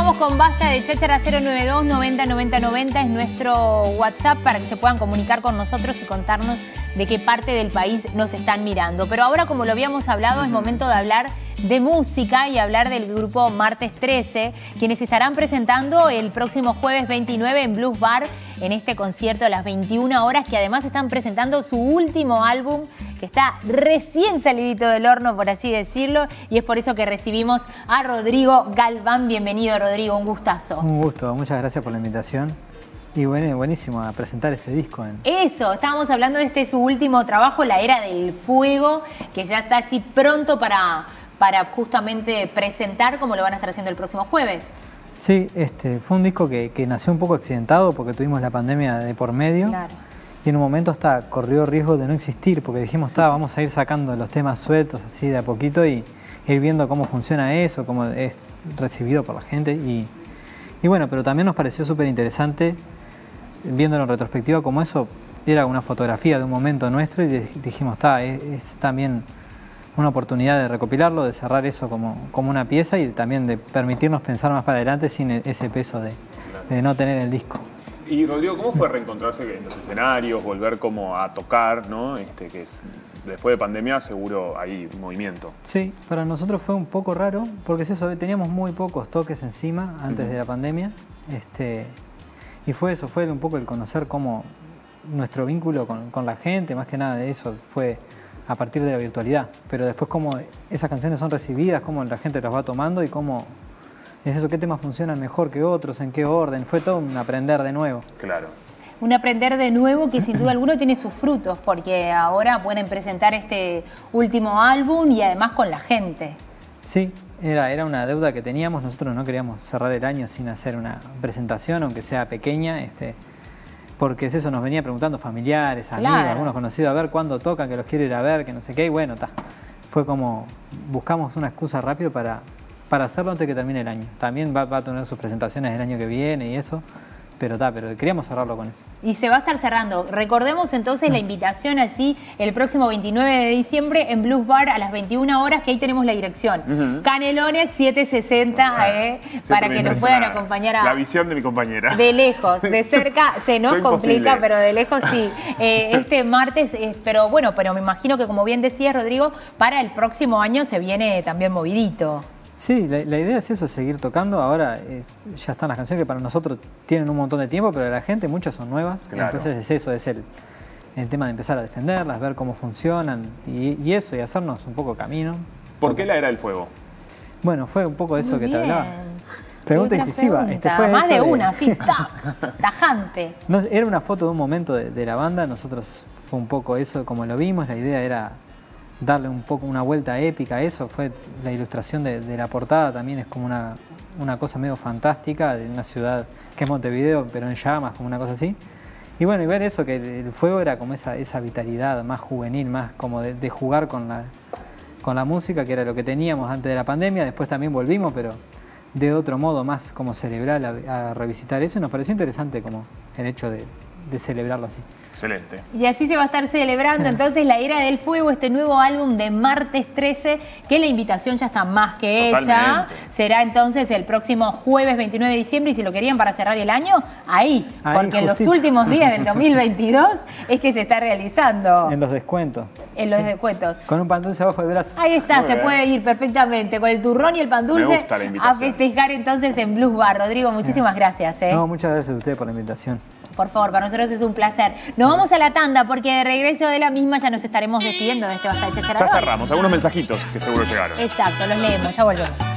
Continuamos con Basta de Cháchara. 092 90 90 90 es nuestro WhatsApp para que se puedan comunicar con nosotros y contarnos de qué parte del país nos están mirando. Pero ahora, como lo habíamos hablado, es momento de hablar de música y hablar del grupo Martes 13, quienes estarán presentando el próximo jueves 29 en Blues Bar, en este concierto a las 21 horas, que además están presentando su último álbum, que está recién salidito del horno, por así decirlo, y es por eso que recibimos a Rodrigo Galván. Bienvenido, Rodrigo, un gustazo. Un gusto, muchas gracias por la invitación. Y bueno, buenísimo a presentar ese disco. Eso, estábamos hablando de su último trabajo, La Era del Fuego, que ya está así pronto para justamente presentar, como lo van a estar haciendo el próximo jueves. Sí, fue un disco que nació un poco accidentado porque tuvimos la pandemia de por medio. Claro. Y en un momento hasta corrió riesgo de no existir, porque dijimos, vamos a ir sacando los temas sueltos así de a poquito y ir viendo cómo funciona eso, cómo es recibido por la gente. Y bueno, pero también nos pareció súper interesante, viéndolo en retrospectiva, como eso era una fotografía de un momento nuestro, y dijimos, es también una oportunidad de recopilarlo, de cerrar eso como una pieza y también de permitirnos pensar más para adelante sin ese peso de no tener el disco. Y Rodrigo, ¿cómo fue reencontrarse en los escenarios, volver como a tocar, ¿no? Que es, después de pandemia seguro hay movimiento. Sí, para nosotros fue un poco raro, porque es eso, teníamos muy pocos toques encima antes de la pandemia, y fue un poco el conocer cómo nuestro vínculo con la gente, más que nada de eso, fue a partir de la virtualidad, pero después cómo esas canciones son recibidas, cómo la gente las va tomando y cómo es eso, qué temas funcionan mejor que otros, en qué orden, fue todo un aprender de nuevo. Claro. Un aprender de nuevo que sin duda alguno tiene sus frutos, porque ahora pueden presentar este último álbum y además con la gente. Sí, era una deuda que teníamos, nosotros no queríamos cerrar el año sin hacer una presentación, aunque sea pequeña, porque es eso, nos venía preguntando familiares, amigos, Claro, algunos conocidos, a ver cuándo tocan, que los quiero ir a ver, que no sé qué, y bueno, fue como, buscamos una excusa rápido para hacerlo antes de que termine el año. También va a tener sus presentaciones el año que viene y eso, pero queríamos cerrarlo con eso. Y se va a estar cerrando. Recordemos entonces la invitación allí el próximo 29 de diciembre en Blues Bar a las 21 horas, que ahí tenemos la dirección. Canelones 760, para que nos puedan acompañar la visión de mi compañera. De lejos, de cerca se nos complica, pero de lejos sí. Este martes, pero me imagino que, como bien decías, Rodrigo, para el próximo año se viene también movidito. Sí, la idea es eso, seguir tocando. Ahora ya están las canciones que para nosotros tienen un montón de tiempo, pero la gente muchas son nuevas. Claro. Entonces es eso, es el tema de empezar a defenderlas, ver cómo funcionan y eso, y hacernos un poco camino. ¿Por qué La Era del Fuego? Bueno, fue un poco eso que te hablaba. Pregunta incisiva. Fue más de una, así, tajante. No, era una foto de un momento de la banda, nosotros fue un poco eso, como lo vimos, la idea era darle un poco una vuelta épica a eso. Fue la ilustración de la portada, también es como una cosa medio fantástica de una ciudad que es Montevideo, pero en llamas, como una cosa así. Y bueno, y ver eso, que el fuego era como esa vitalidad más juvenil, más como de jugar con la música, que era lo que teníamos antes de la pandemia. Después también volvimos, pero de otro modo, más como celebrar, a revisitar eso, y nos pareció interesante como el hecho de celebrarlo así. Excelente. Y así se va a estar celebrando entonces La Era del Fuego, este nuevo álbum de Martes 13, que la invitación ya está más que hecha. Será entonces el próximo jueves 29 de diciembre, y si lo querían para cerrar el año, ahí porque en los últimos días del 2022 es que se está realizando. En los descuentos. En los descuentos. Con un pan dulce abajo del brazo. Ahí está, se puede ir perfectamente con el turrón y el pan dulce a festejar entonces en Blues Bar. Rodrigo, muchísimas gracias. No, muchas gracias a ustedes por la invitación. Por favor, para nosotros es un placer. Nos vamos a la tanda porque de regreso de la misma ya nos estaremos despidiendo de este Basta de Cháchara. Ya cerramos, algunos mensajitos que seguro llegaron. Exacto, los leemos, ya volvemos.